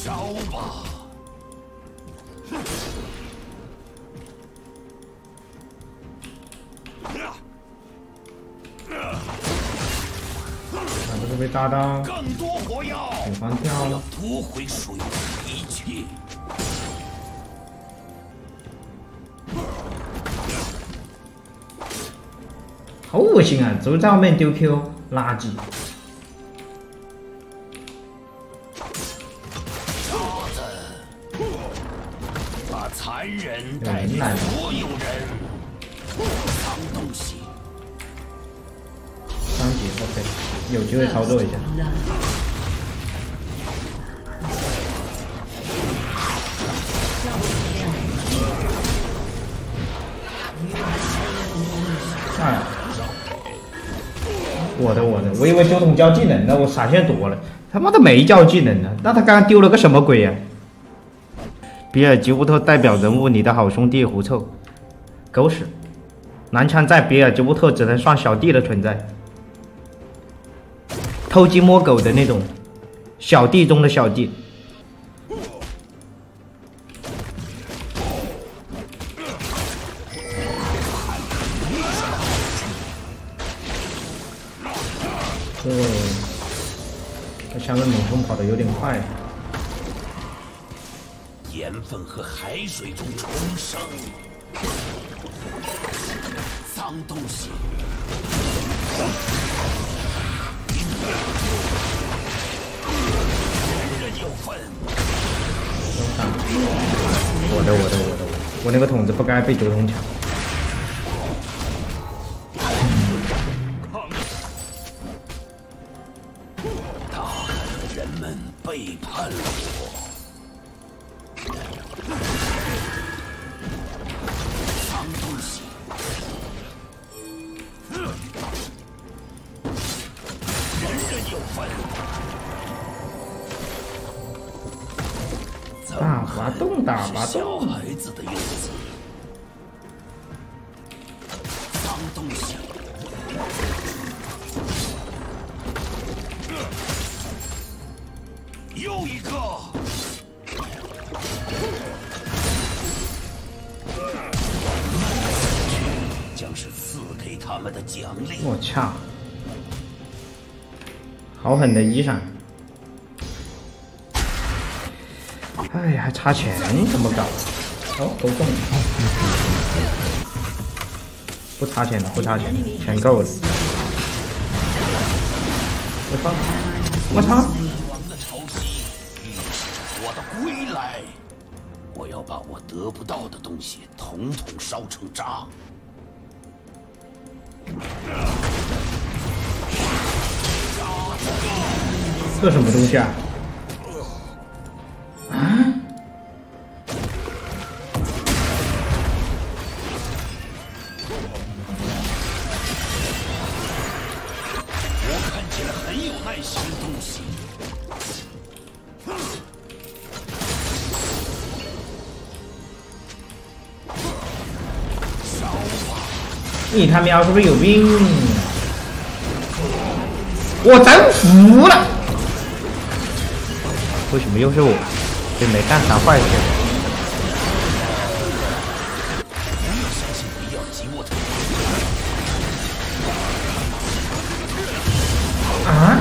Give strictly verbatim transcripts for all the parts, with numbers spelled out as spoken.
烧吧！ 啊，这个被炸到， 更多火药， 有翻跳了。 夺回属于我的一切。 好恶心啊！就在外面丢 Q， 垃圾。 渣子，把残忍带给所有人。脏东西。 三级 OK， 有机会操作一下。哎。 我的我的，我以为九筒交技能呢，我闪现躲了，他妈的没交技能呢，那他刚刚丢了个什么鬼呀、啊？比尔吉乌特代表人物，你的好兄弟狐臭，狗屎！男枪在比尔吉乌特只能算小弟的存在，偷鸡摸狗的那种小弟中的小弟。 哦，这香根猛冲跑的有点快。 盐分和海水中重生，脏东西。人人有份。 我的我的我的我那个筒子不该被九筒抢。 背叛了我，脏东西！人人有份。 打滑动，打滑动。 小孩子的样子，脏东西！ 又一个，将是赐给他们的奖励。 我操！好狠的衣裳！哎，还差钱，怎么搞？哦，勾中了。不差钱了，不差钱，钱够了。我操！我操！ 归来，我要把我得不到的东西统统烧成渣。 这什么东西啊？啊？ 我看起来很有耐心的东西。 你他喵是不是有病？我真服了！为什么又是我？这没干啥坏事。啊？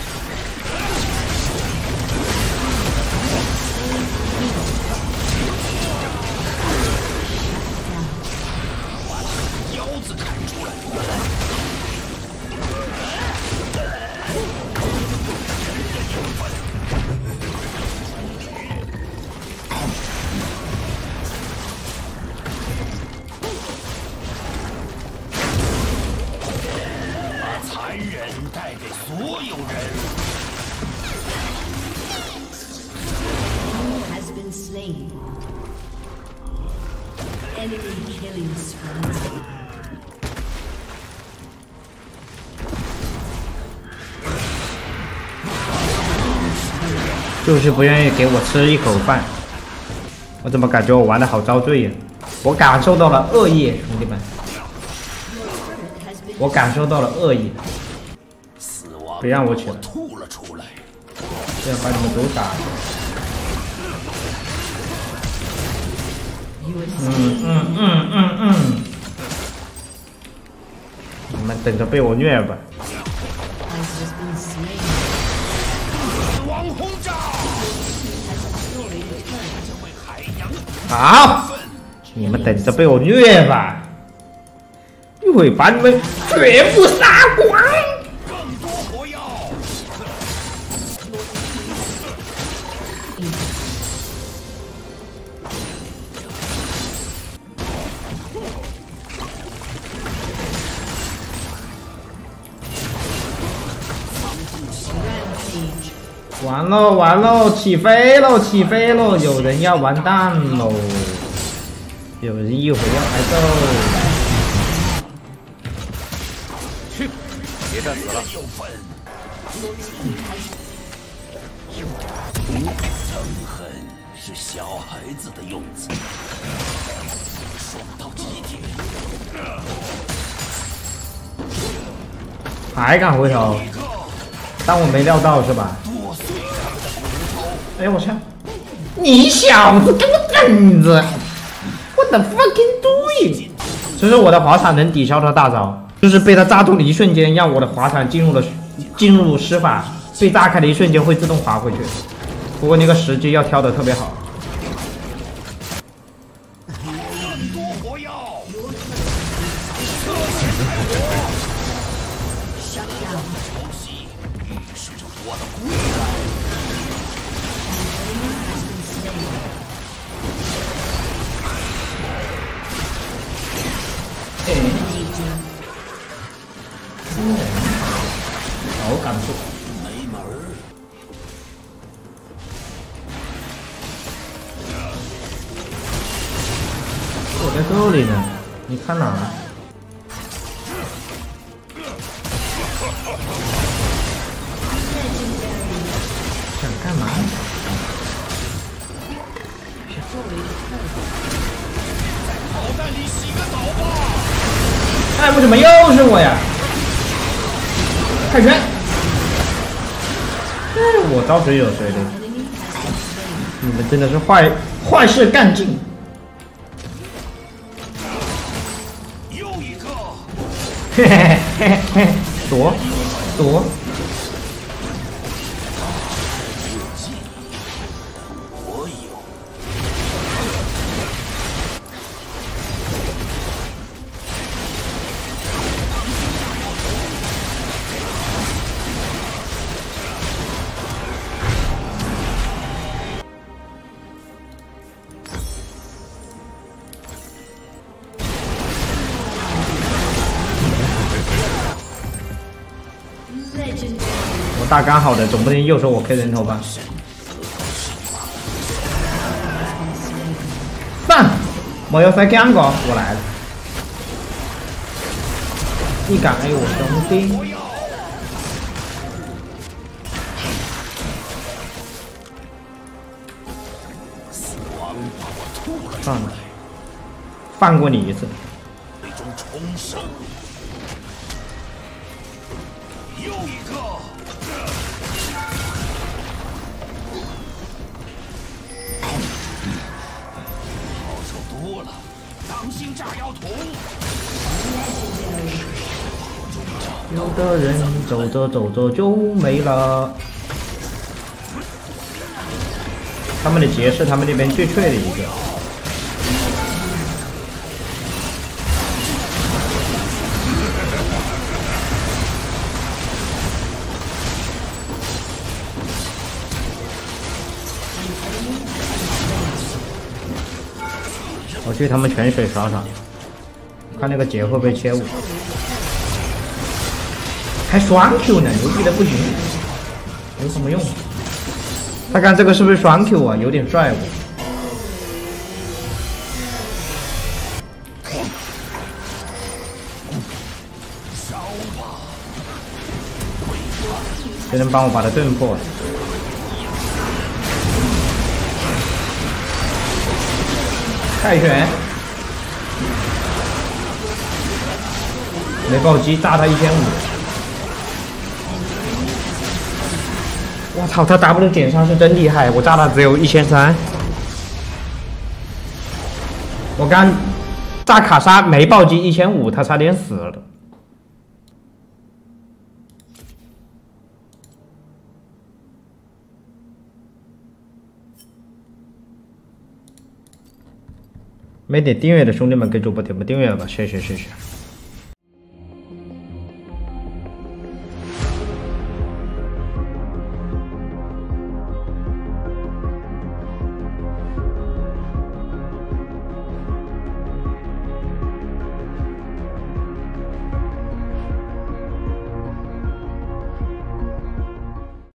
带给所有人。 Has been slain. Enemy killing spree. 就是不愿意给我吃一口饭，我怎么感觉我玩的好遭罪呀？我感受到了恶意，兄弟们，我感受到了恶意，别让我取了， 吐了出来， 这样把你们都打了。 嗯嗯嗯嗯嗯，你们等着被我虐吧！ 死亡轰炸！ 好，你们等着被我虐吧！一会把你们全部杀光！ 更多火药！ 完喽完喽，起飞喽起飞喽！有人要完蛋喽！有人一会儿要挨揍。 去，别再死了。 有份。憎恨是小孩子的用词，爽到极点。 还敢回头？当我没料到是吧？哎呦我操！你小子给我等着！我的 fucking doing！ 所以说我的滑铲能抵消他大招，就是被他炸中的一瞬间，让我的滑铲进入了进入施法，被炸开的一瞬间会自动滑回去。不过那个时机要挑的特别好。 更多火药！潮汐预示着我的归来。 好感触。 没门儿！ 我在这里呢，你看哪儿？想干嘛？ 炮弹里洗个澡吧！ 哎，为什么又是我呀？泰拳！哎，我招谁有谁的，你们真的是坏坏事干尽。 又一个！ 嘿嘿嘿嘿，躲躲！ 我有。 我大刚好的，总不能又说我 K 人头吧？上，我要再干个，我来了！你敢 A 我兄弟？ 死亡把我吐了出算了来，， 放过你一次。 最终重生。又一个！好受多了，当心炸药桶！ 有的人走着走着就没了。他们的劫是他们那边最脆的一个。我去他们泉水耍耍，看那个劫会不会切我。还双 Q 呢，牛逼的不行，有什么用？他看这个是不是双 Q 啊？有点帅我。谁能帮我把他盾破？泰拳，没暴击炸他一千五。我操，他 W 减伤是真厉害，我炸他只有一千三。 我刚炸卡莎没暴击一千五，他差点死了。没点订阅的兄弟们给主播点个订阅吧，谢谢谢谢。